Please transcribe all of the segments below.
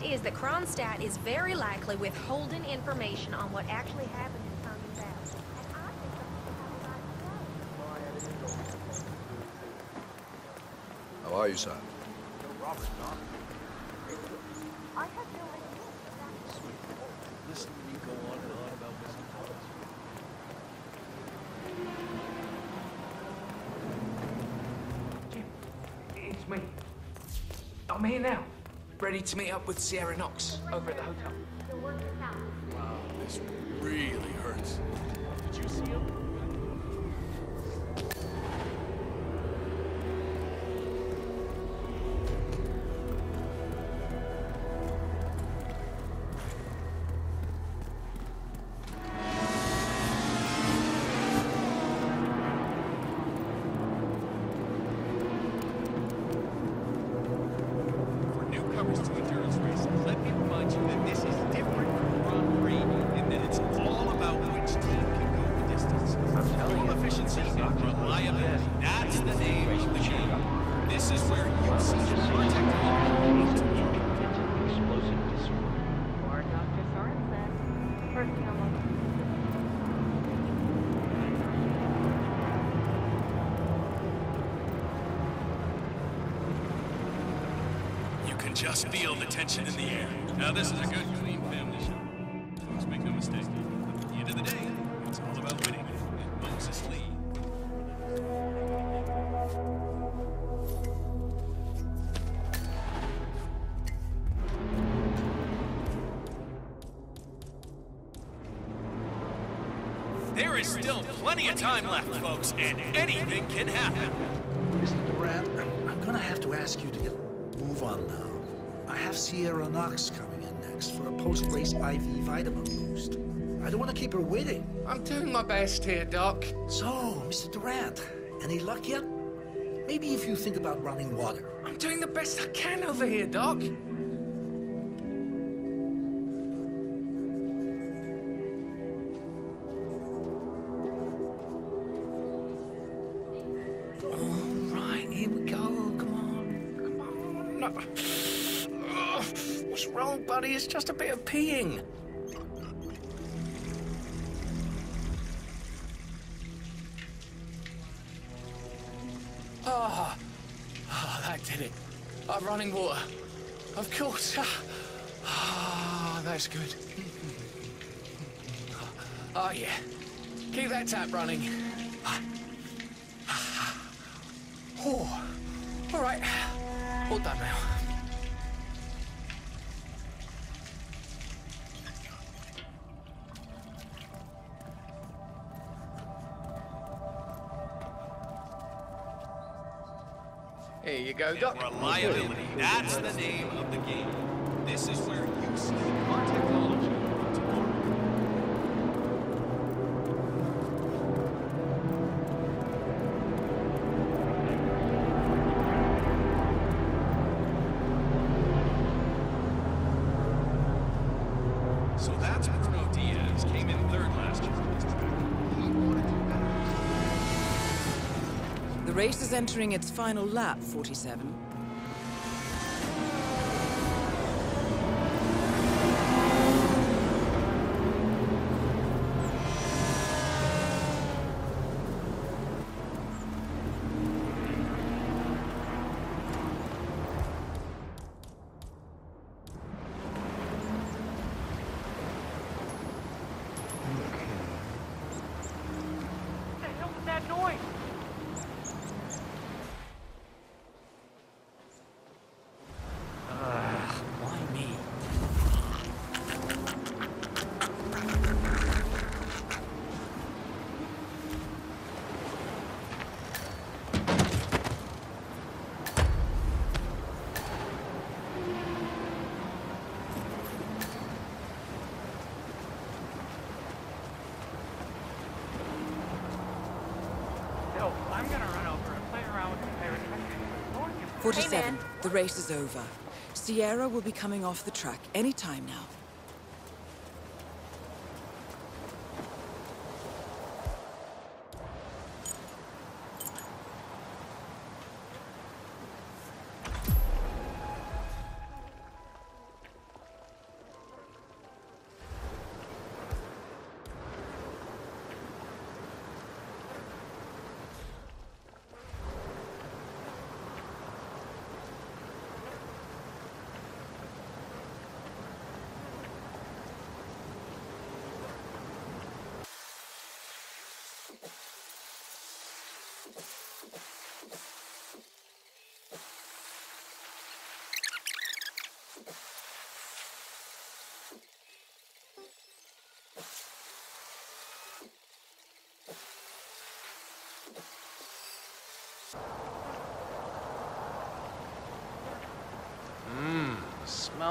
is that Kronstadt is very likely withholding information on what actually happened in Permian Valley. And I think some people have the right to know. How are you, son? I have no idea. Listen to me go on and on about missing Jim, it's me. I'm here now, ready to meet up with Sierra Knox over at the hotel. Wow, this really hurts. Did you see him? Just feel the tension in the air. Now this is a good, clean family show. Folks, make no mistake. At the end of the day, it's all about winning. And Moses Lee. There is still plenty of time left, folks, and anything can happen. Mr. Durant, I'm gonna have to ask you to move on now. I have Sierra Knox coming in next for a post-race IV vitamin boost. I don't want to keep her waiting. I'm doing my best here, Doc. So, Mr. Durant, any luck yet? Maybe if you think about running water. I'm doing the best I can over here, Doc. All right, here we go. Come on. No. What's wrong, buddy? It's just a bit of peeing. That did it. Running water. Of course. That's good. Oh, yeah. Keep that tap running. Oh. All right. All done now. Here you go, Doc. Reliability, that's the name of the game. This is where you see our technology of tomorrow. So that's Bruno Diaz, came in third last year. He wanted to better. The race is entering its final lap, 47. What the hell was that noise? Why me? So, I'm gonna run over and play around with the pirate. 47. The race is over. Sierra will be coming off the track any time now.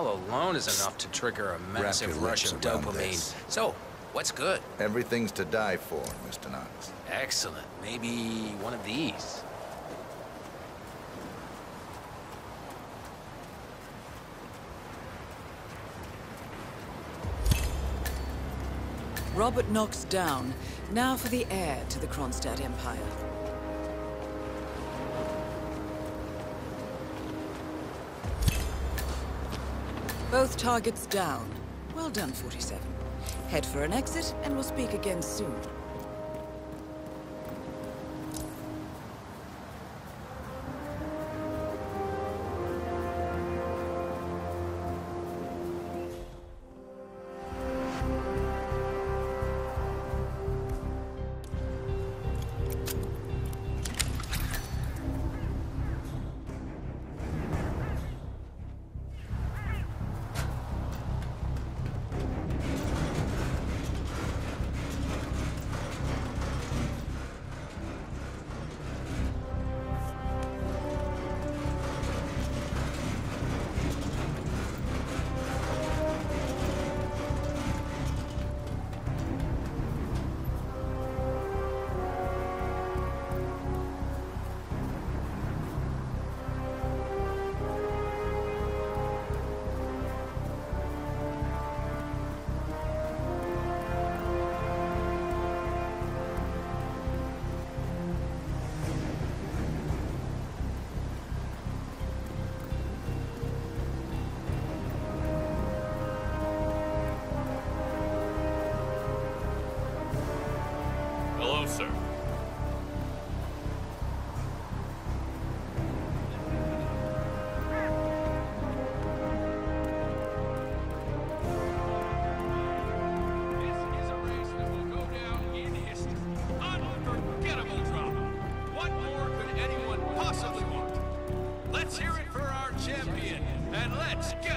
smell alone is enough to trigger a massive your rush lips of around dopamine. this. So, what's good? Everything's to die for, Mr. Knox. Excellent. Maybe one of these. Robert Knox down. Now for the heir to the Kronstadt Empire. Both targets down. Well done, 47. Head for an exit, and we'll speak again soon. Hello, sir. This is a race that will go down in history. Unforgettable drama. What more could anyone possibly want? Let's hear it for our champion, and let's get